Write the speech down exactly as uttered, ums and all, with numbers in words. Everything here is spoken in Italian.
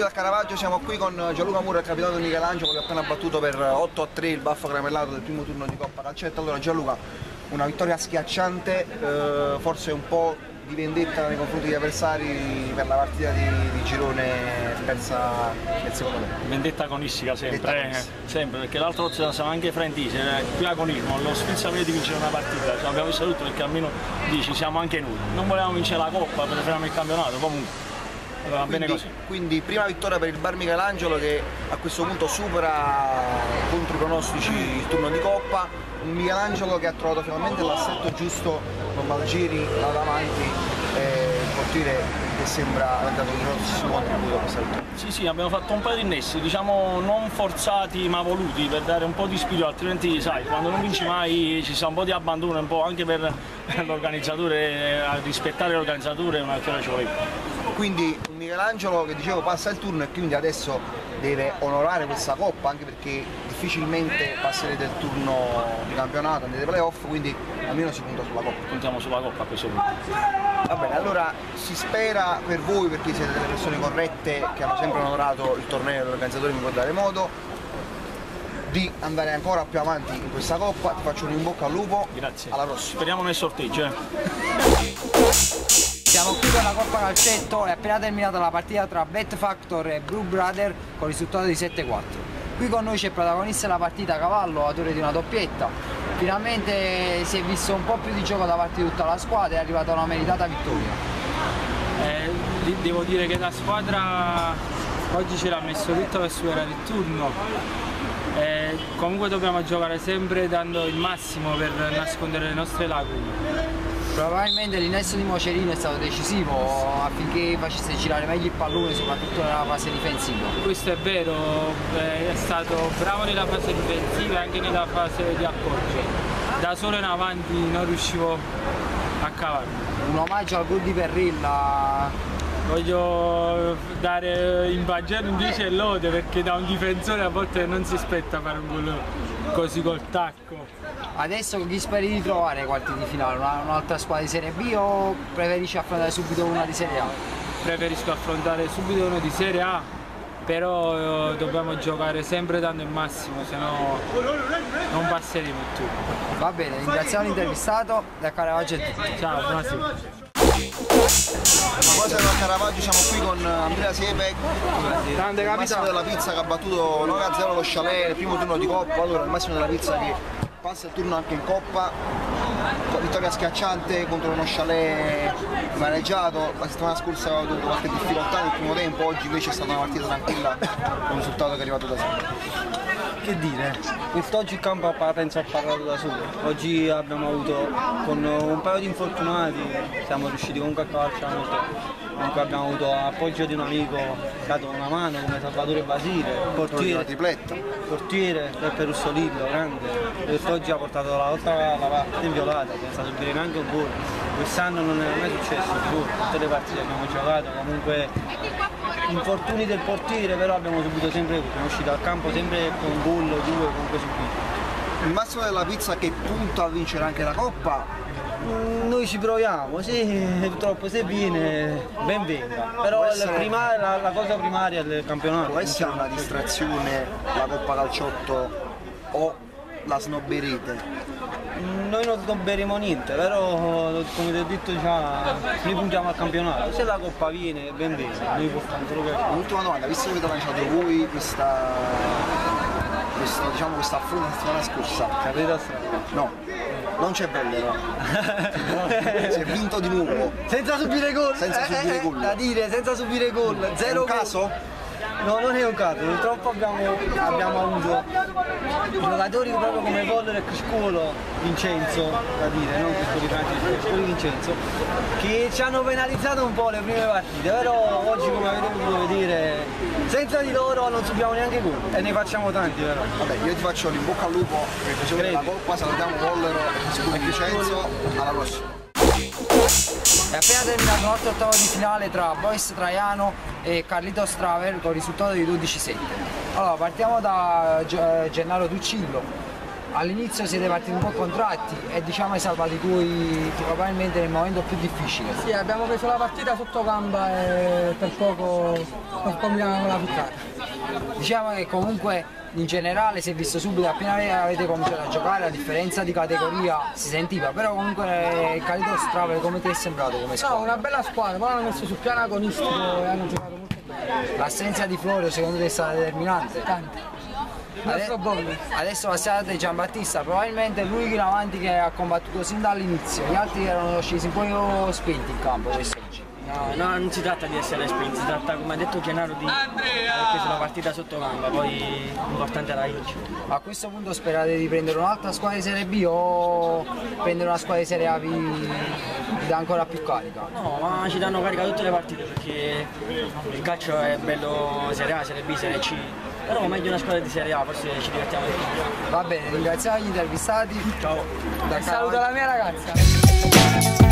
studio da Caravaggio, siamo qui con Gianluca Murra, il capitano di Michelangelo, che ha appena battuto per otto a tre il Baffo Caramellato del primo turno di Coppa Calcetto. Allora Gianluca, una vittoria schiacciante, eh, forse un po' di vendetta nei confronti degli avversari per la partita di, di girone persa nel secondo tempo. Vendetta agonistica sempre, eh, sempre, perché l'altra volta siamo anche frentisi, eh, qui agonismo, lo sfizzamento di vincere una partita, cioè, abbiamo visto tutto perché almeno dici siamo anche noi, non volevamo vincere la Coppa, preferiamo il campionato, comunque. Va bene quindi, così. Quindi prima vittoria per il Bar Michelangelo, che a questo punto supera contro i pronostici il turno di Coppa, un Michelangelo che ha trovato finalmente l'assetto giusto con Malgiri là davanti e il portiere che sembra aver dato un grossissimo contributo a questa vittoria. Sì, sì, abbiamo fatto un paio di innessi, diciamo non forzati ma voluti, per dare un po' di spirito, altrimenti sai, quando non vinci mai ci sta un po' di abbandono, un po' anche per l'organizzatore, a rispettare l'organizzatore una vittoria ci voleva. Quindi un Michelangelo che dicevo passa il turno e quindi adesso deve onorare questa Coppa, anche perché difficilmente passerete il turno di campionato, andrete ai playoff, quindi almeno si punta sulla Coppa. Puntiamo sulla Coppa a questo punto. Va bene, allora si spera per voi, perché siete delle persone corrette che hanno sempre onorato il torneo e l'organizzatore mi può dare modo, di andare ancora più avanti in questa Coppa. Ti faccio un in bocca al lupo. Grazie. Alla prossima. Speriamo nel sorteggio. Eh. Siamo qui per la Coppa Calcetto, è appena terminata la partita tra Bet Factor e Blue Brother con il risultato di sette a quattro. Qui con noi c'è il protagonista della partita Cavallo, autore di una doppietta. Finalmente si è visto un po' più di gioco da parte di tutta la squadra e è arrivata una meritata vittoria. Eh, devo dire che la squadra oggi ce l'ha messo tutto per superare il turno. Eh, comunque dobbiamo giocare sempre dando il massimo per nascondere le nostre lacune. Probabilmente l'innesto di Mocerino è stato decisivo affinché facesse girare meglio il pallone, soprattutto nella fase difensiva. Questo è vero, è stato bravo nella fase difensiva e anche nella fase di appoggio. Da solo in avanti non riuscivo a cavarmi. Un omaggio al gol di Perrilla. Voglio dare in pagina un dieci e lode, perché da un difensore a volte non si aspetta fare un gol così col tacco. Adesso chi speri di trovare quarti di finale? Un'altra squadra di Serie B o preferisci affrontare subito una di Serie A? Preferisco affrontare subito uno di Serie A, però eh, dobbiamo giocare sempre dando il massimo, se no non passeremo il turno. Va bene, ringraziamo l'intervistato, da Caravaggio è tutto. Ciao, buonasera. Buonasera da Caravaggio, siamo qui con Andrea Siepe, il massimo della pizza che ha battuto nove a zero lo Chalet nel primo turno di Coppa. Allora il massimo della pizza che passa il turno anche in Coppa, vittoria schiacciante contro uno Chalet maneggiato. La settimana scorsa aveva avuto qualche difficoltà nel primo tempo, oggi invece è stata una partita tranquilla, un risultato che è arrivato da sempre. Che dire, quest'oggi il campo penso ha parlato da solo. Oggi abbiamo avuto, con un paio di infortunati, siamo riusciti comunque a cavarci molto. Comunque abbiamo avuto appoggio di un amico, dato una mano come Salvatore Basile, portiere, tripletta. portiere Peppe Russolillo, grande. Quest'oggi ha portato la lotta alla parte inviolata, senza subire neanche un gol. Quest'anno non è mai successo un gol, tutte le partite abbiamo giocato, comunque infortuni del portiere, però abbiamo subito sempre gol, siamo usciti dal campo sempre con gol, due, comunque subito. Il massimo della pizza che punta a vincere anche la Coppa. Noi ci proviamo, sì, purtroppo se viene ben venga, però essere... prima, la, la cosa primaria del campionato. Può essere una distrazione la Coppa Calciotto o la snobberete? Noi non snobberemo niente, però come ti ho detto già, noi puntiamo al campionato, se la Coppa viene ben venga, noi possiamo solo che... Un'ultima domanda, visto che avete lanciato voi questa, questa, diciamo, questa affronta la settimana scorsa, Capite strada? no. Non c'è Bellero, si è vinto di nuovo. Senza subire gol, senza eh, subire eh, gol. Da dire, senza subire gol, zero È un caso? No, non è un caso, purtroppo abbiamo, abbiamo avuto giocatori proprio come Voller e Criscuolo, Vincenzo, da dire, non Criscuolo Francesco, Criscuolo Vincenzo, che ci hanno penalizzato un po' le prime partite, però oggi come avete potuto vedere, senza di loro non subiamo neanche gol e ne facciamo tanti però. Vabbè, io ti faccio l'in bocca al lupo per l'occasione della Coppa, salutiamo Vollero e Criscuolo Vincenzo, alla prossima. È appena terminato l'altro ottavo di finale tra Bois Traiano e Carlitos Traver con il risultato di dodici a sette. Allora, partiamo da Gennaro Tuccillo. all'inizio siete partiti un po' contratti e diciamo hai salvato i tuoi probabilmente nel momento più difficile. Sì, abbiamo preso la partita sotto gamba e per poco non combinavamo la ficcata. Diciamo che comunque in generale si è visto subito appena avete cominciato a giocare, la differenza di categoria si sentiva, però comunque il Calidos Travel come ti è sembrato come squadra? No, una bella squadra, poi hanno messo sul piano agonistico e hanno giocato molto bene. L'assenza di Florio secondo te è stata determinante? Tanto. Il Ade adesso passate Giambattista, probabilmente l'unico in avanti che ha combattuto sin dall'inizio, gli altri erano scesi un po' spinti in campo adesso. No, no, non si tratta di essere spinti, si tratta, come ha detto Gennaro, di aver preso la partita sotto gamba, poi l'importante era vincere. A questo punto sperate di prendere un'altra squadra di Serie B o prendere una squadra di Serie A vi, vi dà ancora più carica? No, ma ci danno carica tutte le partite perché il calcio è bello Serie A, Serie B, Serie C, però meglio una squadra di Serie A, forse ci divertiamo di più. Va bene, ringraziamo gli intervistati. Ciao. Saluto la mia ragazza.